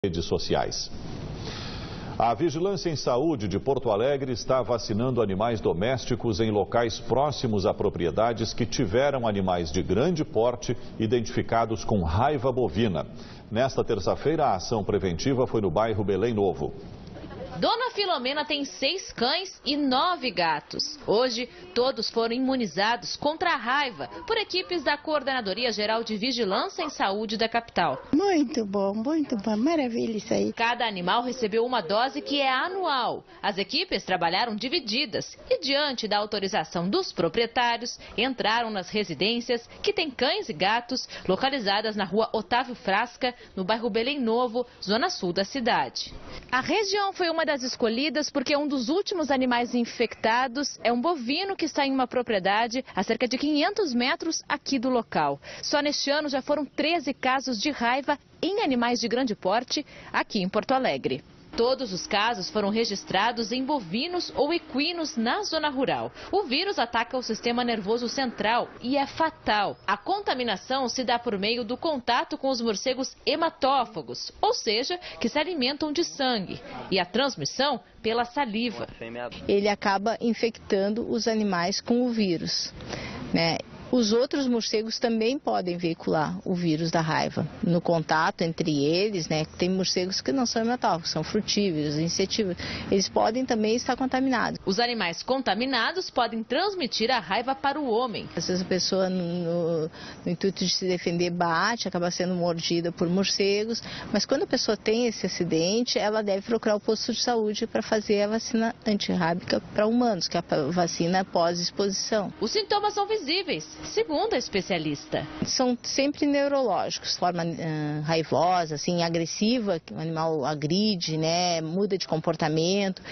redes sociais. A Vigilância em Saúde de Porto Alegre está vacinando animais domésticos em locais próximos a propriedades que tiveram animais de grande porte identificados com raiva bovina. Nesta terça-feira, a ação preventiva foi no bairro Belém Novo. Dona Filomena tem 6 cães e 9 gatos. Hoje, todos foram imunizados contra a raiva por equipes da Coordenadoria Geral de Vigilância em Saúde da capital. Muito bom, maravilha isso aí. Cada animal recebeu uma dose que é anual. As equipes trabalharam divididas e, diante da autorização dos proprietários, entraram nas residências que têm cães e gatos localizadas na rua Otávio Frasca, no bairro Belém Novo, zona sul da cidade. A região foi uma das escolhidas porque um dos últimos animais infectados é um bovino que está em uma propriedade a cerca de 500 metros aqui do local. Só neste ano já foram 13 casos de raiva em animais de grande porte aqui em Porto Alegre. Todos os casos foram registrados em bovinos ou equinos na zona rural. O vírus ataca o sistema nervoso central e é fatal. A contaminação se dá por meio do contato com os morcegos hematófagos, ou seja, que se alimentam de sangue, e a transmissão pela saliva. Ele acaba infectando os animais com o vírus, né? Os outros morcegos também podem veicular o vírus da raiva no contato entre eles, né? Tem morcegos que não são hematófagos, são frutíferos, insetívoros. Eles podem também estar contaminados. Os animais contaminados podem transmitir a raiva para o homem. Às vezes a pessoa, no intuito de se defender, bate, acaba sendo mordida por morcegos. Mas quando a pessoa tem esse acidente, ela deve procurar o posto de saúde para fazer a vacina antirrábica para humanos, que é a vacina pós-exposição. Os sintomas são visíveis, segundo a especialista. São sempre neurológicos, forma raivosa, assim, agressiva, que o animal agride, né, muda de comportamento.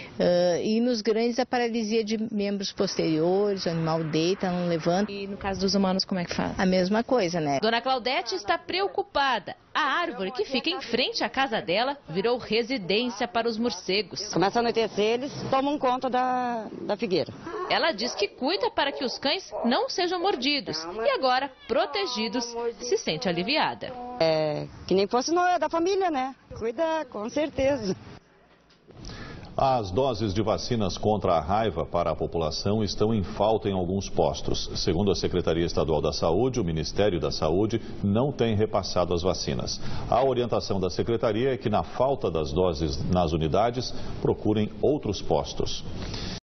E nos grandes a paralisia de membros posteriores, o animal deita, não levanta. E no caso dos humanos, como é que faz? A mesma coisa, né? Dona Claudete está preocupada. A árvore que fica em frente à casa dela virou residência para os morcegos. Começa a anoitecer, eles tomam conta da figueira. Ela diz que cuida para que os cães não sejam mordidos e agora, protegidos, se sente aliviada. É que nem fosse da família, né? Cuida, com certeza. As doses de vacinas contra a raiva para a população estão em falta em alguns postos. Segundo a Secretaria Estadual da Saúde, o Ministério da Saúde não tem repassado as vacinas. A orientação da Secretaria é que, na falta das doses nas unidades, procurem outros postos.